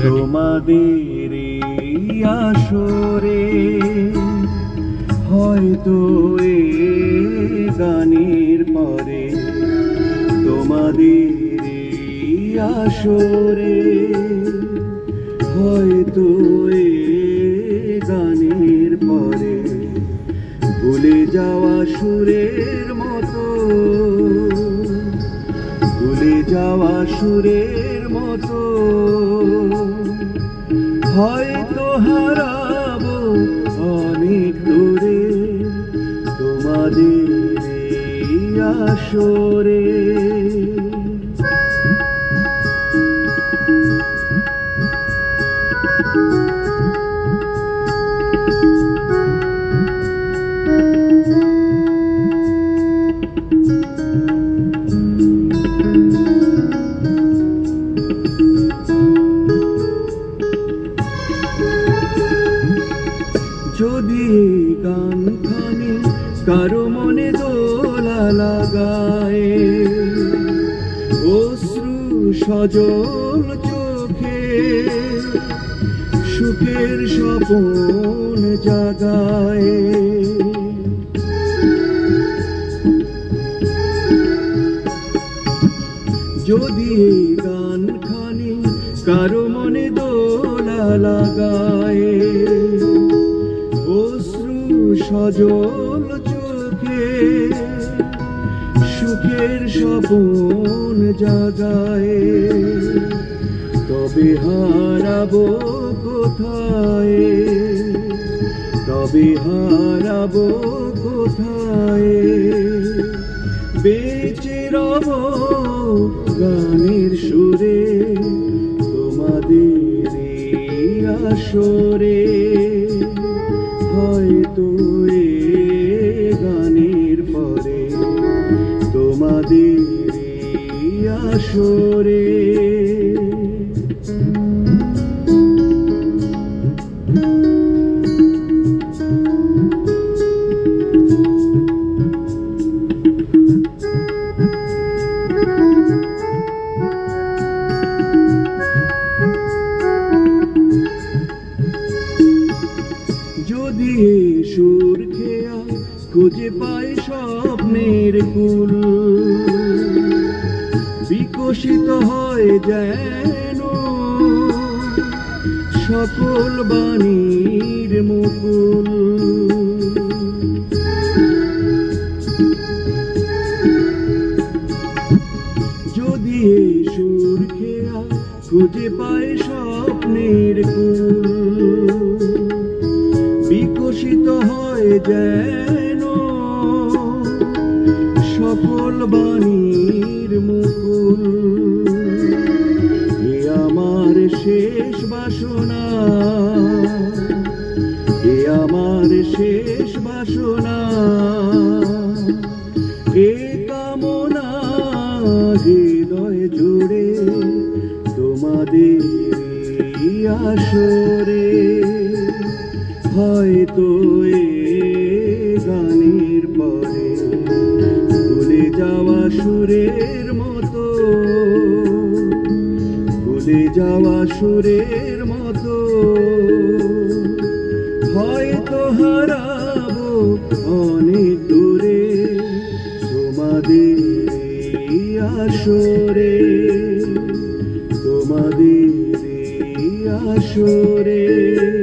তোমাদের এই আসরে হয়তো এ গানের পরে, তোমাদের এই আসরে হয়তো এ গানের পরে ভুলে যাওয়া সুরের মতো, ভুলে যাওয়া সুরের মতো হয়তো হারাবো অনেক দূরে তোমাদের এই আসরে। যদি গানখানি কারো মনে দোলা লাগায়, অশ্রু সজল চোখে সুখের স্বপন জাগায়, যদি গানখানি কারো মনে দোলা লাগায়, অশ্রু সজল চোখে সুখের স্বপন জাগায়, তবে হারাবো কোথায়, তবে হারাবো কোথায়, বেঁচে রব গানের সুরে তোমাদের এই আসরে, হয়তো এ গানের পরে তোমাদের এই আসরে। যদি সুর খেয়া খুঁজে পায় স্বপ্নের কুল, বিকশিত হয় যেন সকল বাণীর মুকুল, যদি সুর খেয়া খুঁজে পায় স্বপ্নের কুল, বিকশিত হয় যেন সকল বাণীর মুকুল, এ আমার শেষ বাসনা, এ আমার শেষ বাসনা, এ কামনা হৃদয় জুড়ে তোমাদের এই আসরে, হয়তো এ গানের পরে ভুলে যাওয়া সুরের মতো, ভুলে যাওয়া সুরের মতো হয়তো হারাবো অনেক দূরে তোমাদের এই আসরে, তোমাদের এই আসরে।